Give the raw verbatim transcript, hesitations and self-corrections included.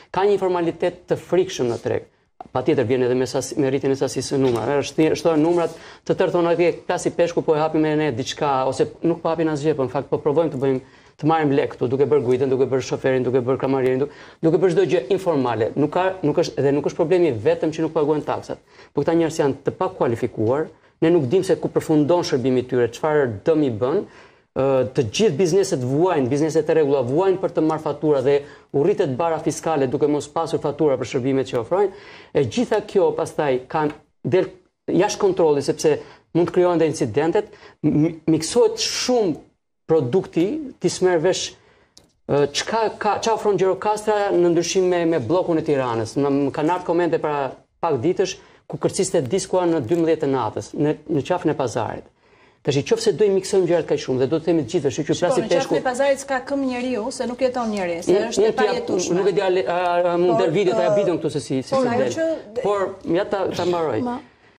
Ka një informalitet të frikshëm në treg. Patjetër vjen edhe me, sas, me rritjen e sasisë së numrave. Shtohen numrat të tërë thonë atje klasi peshku po e hapim me ne diçka ose nuk po hapin asgjë, po në fakt po provojmë të bëjmë të marrim lek këtu, duke bërë guidën, duke bërë shoferin, duke bërë kamarierin, duke, duke bërë çdo gjë informale. Nuk ka nuk është edhe nuk është problemi vetëm që nuk paguajnë taksat. Po këta njerëz janë të pakualifikuar, ne nuk dimë se ku përfundon shërbimi i tyre, çfarë dëm i bën. Të gjithë bizneset vuajnë, bizneset e rregulla vuajnë për të marrë fatura dhe u rritet bara fiskale duke mos pasur fatura për shërbimet që ofrojnë. E gjitha kjo pastaj kanë del jashtë kontrolli sepse mund të krijohen dhe incidentet, miksohet shumë produkti, ti smerr vesh çka ka çfarë ofron Gjirokastra në ndryshim me, me bllokun e Tiranës. Më kanë ardhur komente para pak ditësh ku kërciste diskua në dymbëdhjetë të natës në, në qafën e pazarit. Tash i qoftë se do i miksojmë gjërat kaq shumë dhe do të themi të gjithë, që plasi peshku. Në pazarit s'ka këmbë njeriu, se nuk jeton njeri, se është e pajetueshme. Nuk e di a mund der video ta ja videon këtu se si si del. Por ja ta ta mbaroj.